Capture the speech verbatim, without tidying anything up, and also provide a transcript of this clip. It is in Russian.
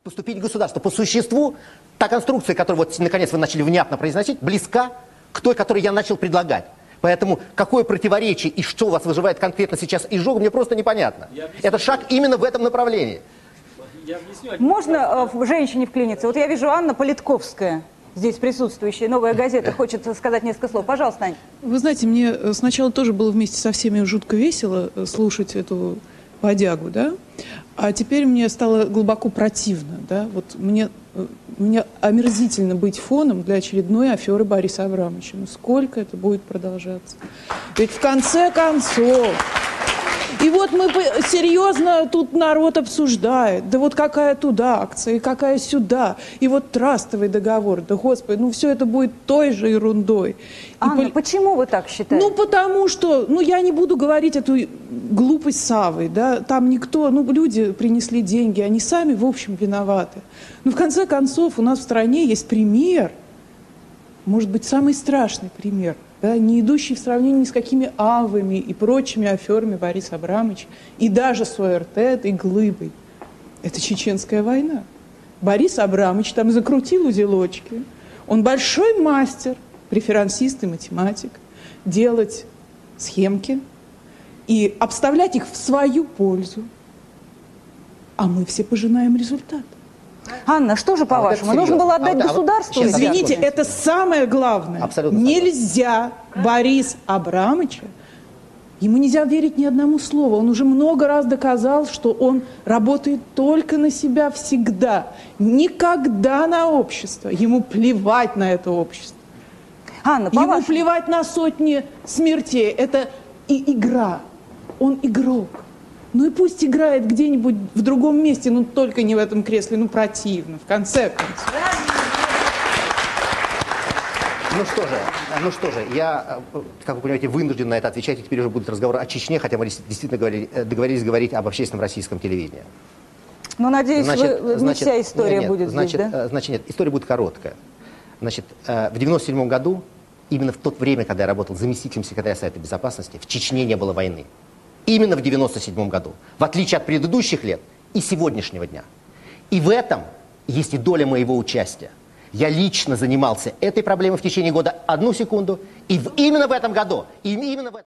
Поступить государство по существу, та конструкция, которую вот наконец вы начали внятно произносить, близка к той, которую я начал предлагать. Поэтому какое противоречие и что у вас вызывает конкретно сейчас изжог, мне просто непонятно. Это шаг именно в этом направлении. Я объясню. Можно э, женщине вклиниться? Вот я вижу Анна Политковская, здесь присутствующая, «Новая газета», хочет сказать несколько слов. Пожалуйста, Ань. Вы знаете, мне сначала тоже было вместе со всеми жутко весело слушать эту подягу, да? А теперь мне стало глубоко противно, да? Вот мне, мне омерзительно быть фоном для очередной аферы Бориса Абрамовича. Ну сколько это будет продолжаться? Ведь в конце концов... И вот мы серьезно тут народ обсуждает, да вот какая туда акция, и какая сюда, и вот трастовый договор, да господи, ну все это будет той же ерундой. Анна, И пол... почему вы так считаете? Ну потому что, ну я не буду говорить эту глупость Саввы, да, там никто, ну люди принесли деньги, они сами в общем виноваты. Но в конце концов у нас в стране есть пример, может быть самый страшный пример, да, не идущий в сравнении ни с какими авами и прочими аферами Бориса Абрамовича, и даже с ОРТ этой глыбой. Это чеченская война. Борис Абрамович там закрутил узелочки. Он большой мастер, преферансист и математик, делать схемки и обставлять их в свою пользу. А мы все пожинаем результат. Анна, что же, по-вашему, а вот нужно было отдать а, государству? А, Извините, это самое главное. Абсолютно нельзя Бориса Абрамовича, ему нельзя верить ни одному слову. Он уже много раз доказал, что он работает только на себя всегда. Никогда на общество. Ему плевать на это общество. Анна, ему плевать на сотни смертей. Это и игра. Он игрок. Ну и пусть играет где-нибудь в другом месте, но только не в этом кресле, ну противно, в конце концов. Ну что же, ну что же, я, как вы понимаете, вынужден на это отвечать, и теперь уже будет разговор о Чечне, хотя мы действительно говорили, договорились говорить об общественном российском телевидении. Ну, надеюсь, значит, вы, значит, не вся история нет, будет значит, здесь, да? Значит, нет, история будет короткая. Значит, в девяносто седьмом году, именно в то время, когда я работал заместителем секретаря Совета Безопасности, в Чечне не было войны. Именно в девяносто седьмом году, в отличие от предыдущих лет и сегодняшнего дня. И в этом есть и доля моего участия. Я лично занимался этой проблемой в течение года одну секунду, и в, именно в этом году, и именно в этом...